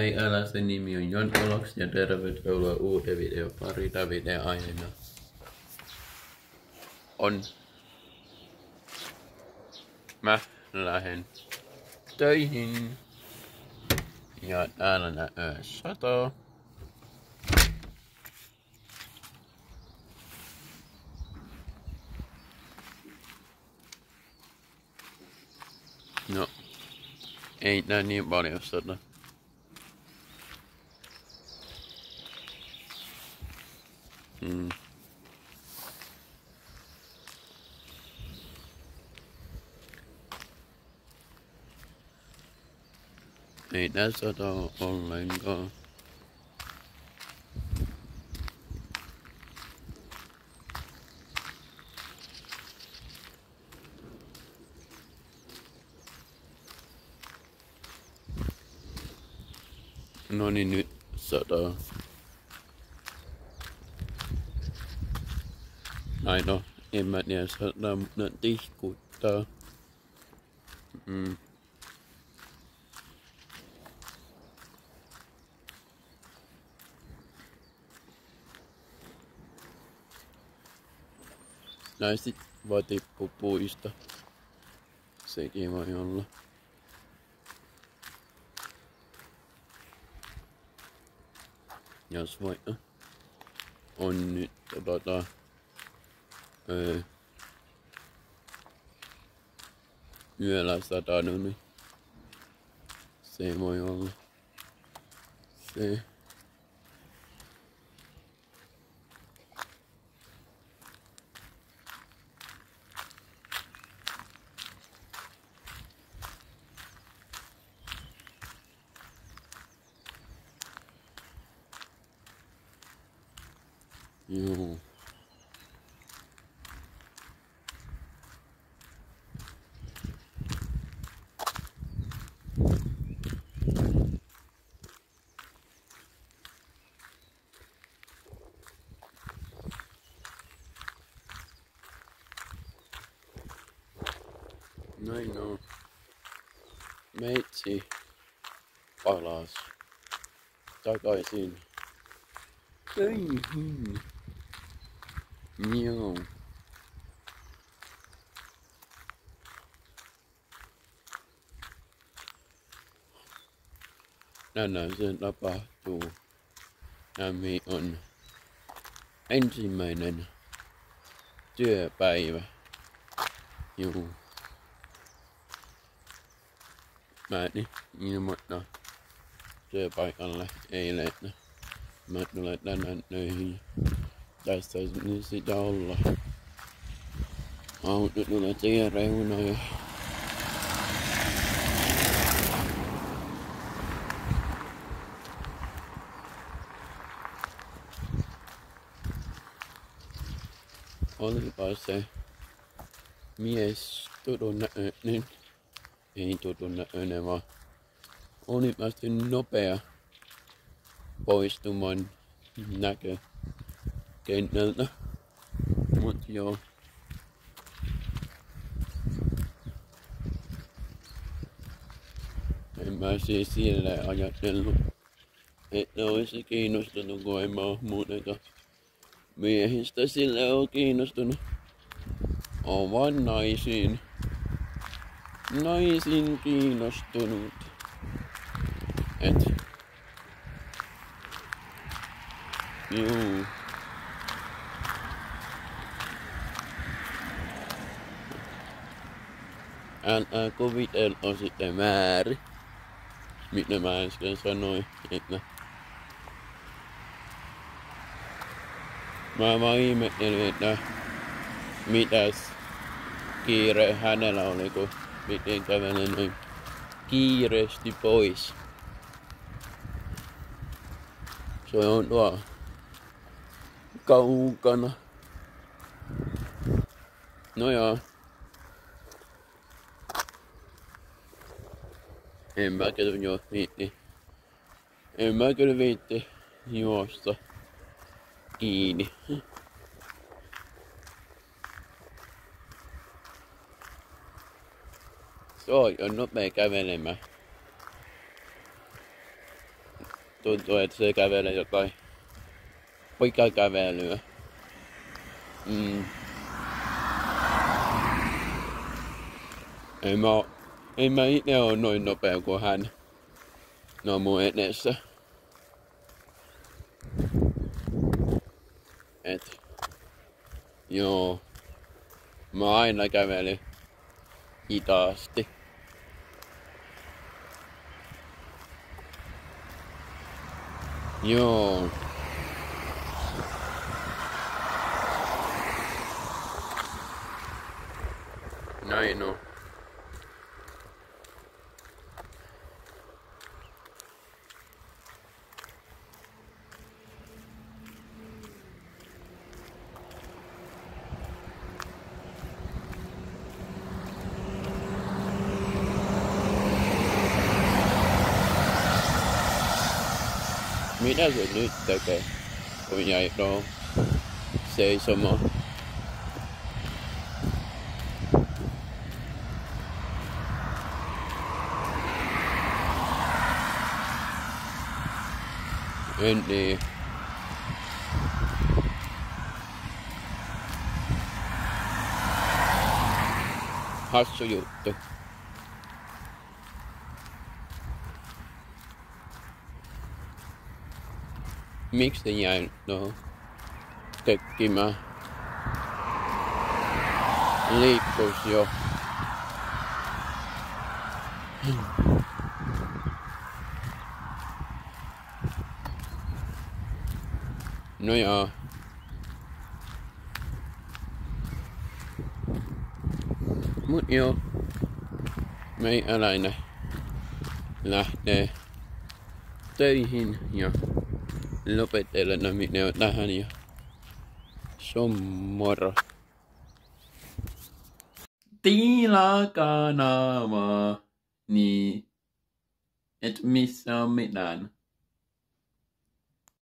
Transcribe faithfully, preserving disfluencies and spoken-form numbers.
Meikäläisen nimi on Jon Oloks ja tervetuloa uuden videon pari. Tämän videon aiheena on mä lähden töihin ja täällä näkyy sataa. No, ei tää niin paljon sata. Hmm. Ei tää sata oo ollenkaan. No niin, nyt sataa. Ai no, en mä tiedä sataa, mutta tihkuttaa. Mm. Näin sit vaan tippuu puista. Sekin voi olla. Jos vaikka on nyt tota öö, yöllä satanut, niin se voi olla se. Joo. Noin no. Meitsi palas takaisin töihin. Joo. Tänään se tapahtuu. Tämä on ensimmäinen työpäivä. Joo. Mä niin ilmoittaa työpaikalle eilen, että mä tulen tänään töihin. Tässä nyt sitä olla. Auto tulee tien reunaan ja olipa se mies tutun näköinen, ei tutun näköinen vaan olipa se nopea poistuman näkö kentältä, mut joo. En mä siis silleen ajatellut, että olisi kiinnostunut, kun en mä oo muutenkaan miehistä silleen oo kiinnostunut. Oon vaan naisiin. Naisiin kiinnostunut. Et. Juu. Älä kuvitelko sitten väärin, mitä mä äsken sanoin, että mä vaan ihmettelin, että mitäs kiire hänellä oli, kun piti kävellä noin kiireesti pois. Se on tuo kaukana. No joo. En mä kyllä jo viitti. En mä kyllä viitti juosta kiinni. Se on jo nopea kävelemään. tuntuu, että se kävelee jotain pikakävelyä. Mm. Ei mä, ei mä itse ole noin nopea kuin hän. No mun edessä. Et. Joo. Mä aina kävelin hitaasti. Joo. Näin on. Mitä se nyt tekee, kun jäi tuohon seisomaan? En tiedä. Hassu juttu. Miksi se jäi tuohon tekkimään? Liikkuis jo. No joo. Mut joo. Meikäläinen lähtee töihin ja lopetellaan video tähän ja se on moro. Tilaa kanavaa, niin et missä on mitään.